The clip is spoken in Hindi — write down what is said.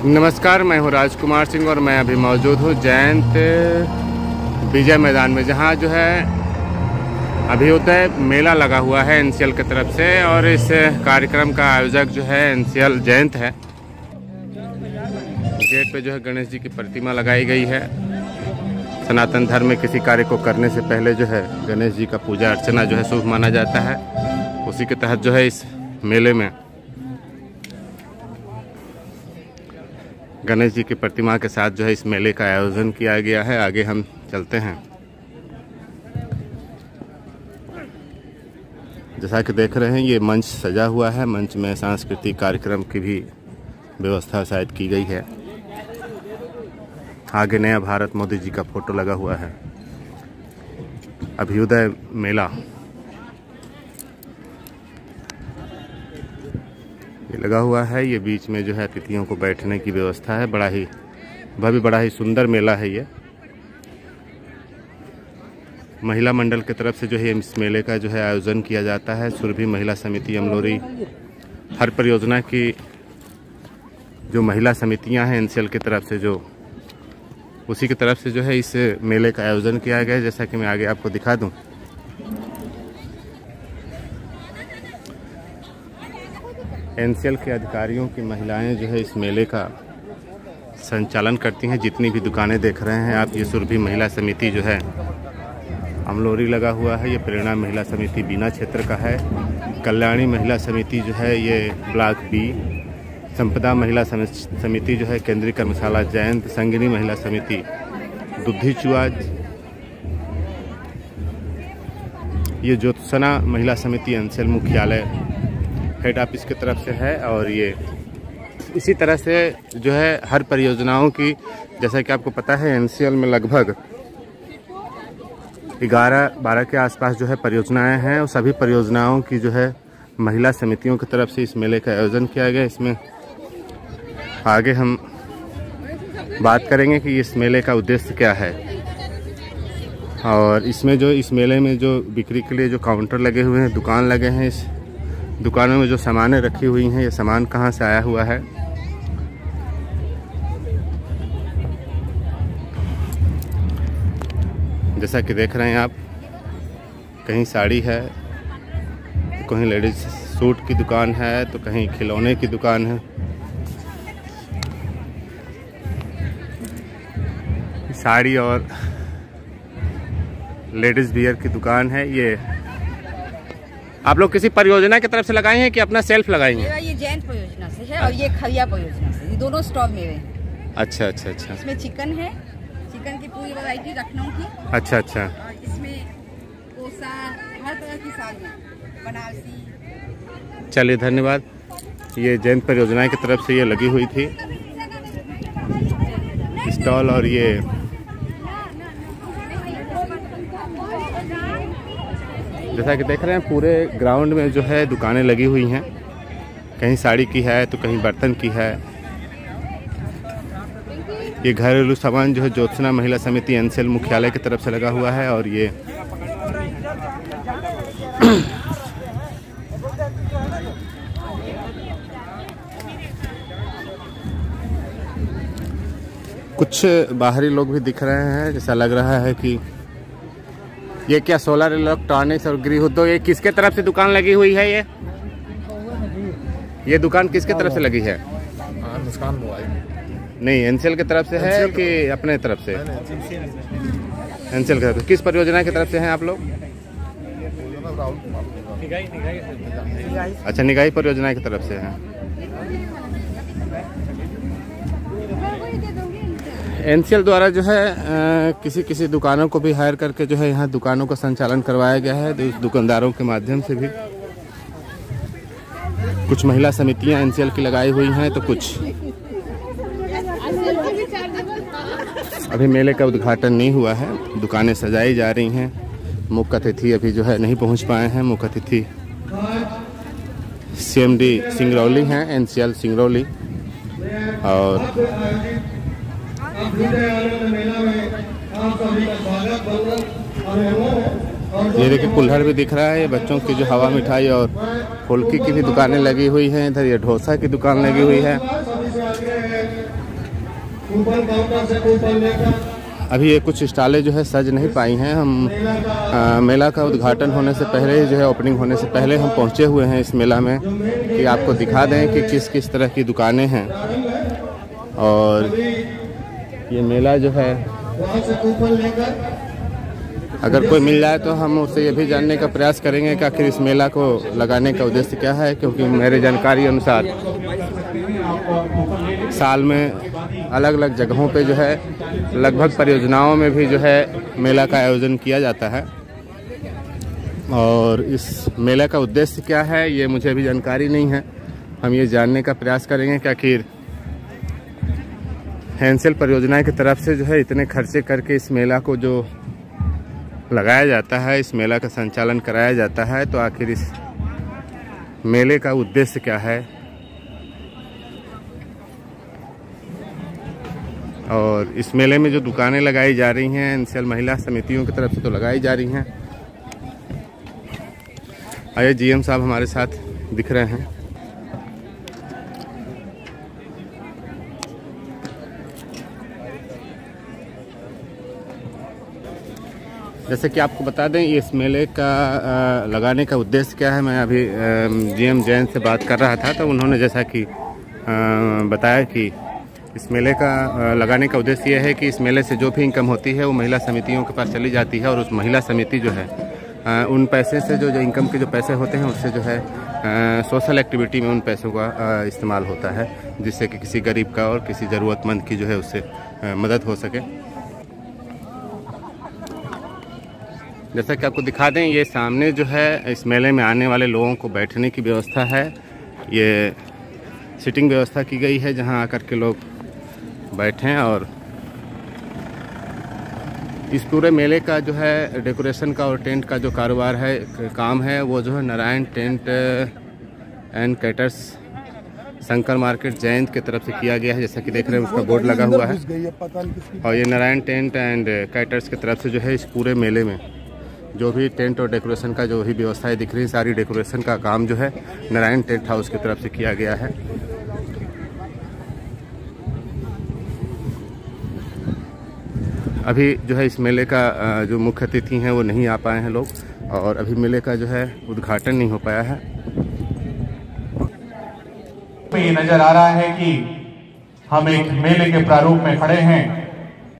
नमस्कार, मैं हूं राजकुमार सिंह और मैं अभी मौजूद हूं जयंत विजय मैदान में, जहां जो है अभ्युदय मेला लगा हुआ है एनसीएल की तरफ से। और इस कार्यक्रम का आयोजक जो है एनसीएल जयंत है। गेट पे जो है गणेश जी की प्रतिमा लगाई गई है। सनातन धर्म में किसी कार्य को करने से पहले जो है गणेश जी का पूजा अर्चना जो है शुभ माना जाता है। उसी के तहत जो है इस मेले में गणेश जी की प्रतिमा के साथ जो है इस मेले का आयोजन किया गया है। आगे हम चलते हैं। जैसा कि देख रहे हैं ये मंच सजा हुआ है। मंच में सांस्कृतिक कार्यक्रम की भी व्यवस्था शायद की गई है। आगे नया भारत मोदी जी का फोटो लगा हुआ है। अभ्युदय मेला ये लगा हुआ है। ये बीच में जो है अतिथियों को बैठने की व्यवस्था है। बड़ा ही सुंदर मेला है ये। महिला मंडल की तरफ से जो है इस मेले का जो है आयोजन किया जाता है। सुरभि महिला समिति अमलोरी, हर परियोजना की जो महिला समितियां हैं एनसीएल की तरफ से, जो उसी की तरफ से जो है इस मेले का आयोजन किया गया है। जैसा कि मैं आगे आपको दिखा दूं, एनसीएल के अधिकारियों की महिलाएं जो है इस मेले का संचालन करती हैं। जितनी भी दुकानें देख रहे हैं आप, ये सुरभि महिला समिति जो है अमलोरी लगा हुआ है। ये प्रेरणा महिला समिति बीना क्षेत्र का है। कल्याणी महिला समिति जो है ये ब्लॉक बी। संपदा महिला समिति जो है केंद्रीय कर्मशाला जयंत। संगिनी महिला समिति दुधिचुआ। ये ज्योत्सना महिला समिति एनसीएल मुख्यालय हेड ऑफिस की तरफ से है। और ये इसी तरह से जो है हर परियोजनाओं की, जैसा कि आपको पता है एनसीएल में लगभग 11-12 के आसपास जो है परियोजनाएं हैं। और सभी परियोजनाओं की जो है महिला समितियों की तरफ से इस मेले का आयोजन किया गया। इसमें आगे हम बात करेंगे कि इस मेले का उद्देश्य क्या है। और इसमें जो इस मेले में जो बिक्री के लिए जो काउंटर लगे हुए हैं, दुकान लगे हैं, इस दुकानों में जो सामानें रखी हुई हैं, ये सामान कहाँ से आया हुआ है। जैसा कि देख रहे हैं आप, कहीं साड़ी है, तो कहीं लेडीज सूट की दुकान है, तो कहीं खिलौने की दुकान है। साड़ी और लेडीज वियर की दुकान है। ये आप लोग किसी परियोजना की तरफ से लगाए हैं कि अपना सेल्फ लगाएंगे? ये जैन परियोजना से है और ये खरिया परियोजना से। ये दोनों स्टॉल मेरे हैं। अच्छा। इसमें चिकन है, चिकन की पूरी वैरायटी लखनऊ की। अच्छा। और इसमें कोसा, हर तरह की साड़ियाँ बनारसी। चलिए, धन्यवाद। ये जैन परियोजना की तरफ से ये लगी हुई थी स्टॉल। और ये जैसा कि देख रहे हैं पूरे ग्राउंड में जो है दुकानें लगी हुई हैं। कहीं साड़ी की है तो कहीं बर्तन की है। ये घरेलू सामान जो है ज्योत्सना महिला समिति एनसीएल मुख्यालय की तरफ से लगा हुआ है। और ये कुछ बाहरी लोग भी दिख रहे हैं। जैसा लग रहा है कि ये क्या सोलर इलेक्ट्रॉनिक्स और गृह उद्योग, ये किसके तरफ से दुकान लगी हुई है? ये दुकान किसके तरफ से लगी है? मुस्कान मोबाइल नहीं, एनसीएल की तरफ से है कि अपने तरफ से? एनसीएल की तरफ से। किस परियोजना की तरफ से हैं आप लोग? अच्छा, निगाही परियोजना की तरफ से हैं। एनसीएल द्वारा जो है किसी दुकानों को भी हायर करके जो है यहाँ दुकानों का संचालन करवाया गया है। तो दुकानदारों के माध्यम से भी कुछ महिला समितियां एनसीएल की लगाई हुई हैं, तो कुछ अभी मेले का उद्घाटन नहीं हुआ है। दुकानें सजाई जा रही हैं। मुख्य अतिथि अभी जो है नहीं पहुँच पाए हैं। मुख्य अतिथि CMD सिंगरौली हैं, एनसीएल सिंगरौली। और ये देखिए कुल्हड़ भी दिख रहा है। ये बच्चों की जो हवा मिठाई और फुल्की की भी दुकानें लगी हुई हैं। इधर ये डोसा की दुकान लगी हुई है। अभी ये कुछ स्टॉलें जो है सज नहीं पाई हैं। हम मेला का उद्घाटन होने से पहले जो है, ओपनिंग होने से पहले हम पहुंचे हुए हैं इस मेला में कि आपको दिखा दें कि किस किस तरह की दुकानें हैं। और ये मेला जो है, अगर कोई मिल जाए तो हम उससे ये भी जानने का प्रयास करेंगे कि आखिर इस मेला को लगाने का उद्देश्य क्या है, क्योंकि मेरे जानकारी अनुसार साल में अलग अलग जगहों पे जो है, लगभग परियोजनाओं में भी जो है मेला का आयोजन किया जाता है। और इस मेला का उद्देश्य क्या है ये मुझे अभी जानकारी नहीं है। हम ये जानने का प्रयास करेंगे कि आखिर हैंसेल परियोजना की तरफ से जो है इतने खर्चे करके इस मेला को जो लगाया जाता है, इस मेला का संचालन कराया जाता है, तो आखिर इस मेले का उद्देश्य क्या है। और इस मेले में जो दुकानें लगाई जा रही हैं हैंसेल महिला समितियों की तरफ से तो लगाई जा रही हैं। आइए, जीएम साहब हमारे साथ दिख रहे हैं। जैसे कि आपको बता दें इस मेले का लगाने का उद्देश्य क्या है। मैं अभी जीएम जैन से बात कर रहा था, तो उन्होंने जैसा कि बताया कि इस मेले का लगाने का उद्देश्य यह है कि इस मेले से जो भी इनकम होती है वो महिला समितियों के पास चली जाती है, और उस महिला समिति जो है उन पैसे से जो इनकम के जो पैसे होते हैं उससे जो है सोशल एक्टिविटी में उन पैसों का इस्तेमाल होता है, जिससे कि किसी गरीब का और किसी ज़रूरतमंद की जो है उससे मदद हो सके। जैसा कि आपको दिखा दें, ये सामने जो है इस मेले में आने वाले लोगों को बैठने की व्यवस्था है। ये सिटिंग व्यवस्था की गई है जहां आकर के लोग बैठें। और इस पूरे मेले का जो है डेकोरेशन का और टेंट का जो कारोबार है, काम है, वो जो है Narayan tent and caters Shankar market Jayant की तरफ से किया गया है। जैसा कि देख रहे हैं उसका बोर्ड लगा हुआ है। और ये नारायण टेंट एंड कैटर्स की तरफ से जो है इस पूरे मेले में जो भी टेंट और डेकोरेशन का जो भी व्यवस्थाएं दिख रही है, सारी डेकोरेशन का काम जो है नारायण टेंट हाउस की तरफ से किया गया है। अभी जो है इस मेले का जो मुख्य अतिथि हैं वो नहीं आ पाए हैं लोग, और अभी मेले का जो है उद्घाटन नहीं हो पाया है। ये नजर आ रहा है कि हम एक मेले के प्रारूप में खड़े हैं